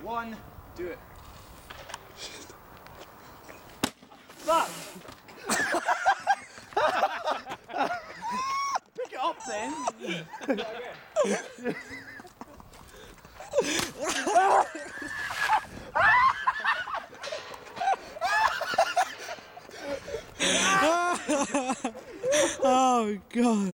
1, do it. Fuck! Pick it up then. Oh God.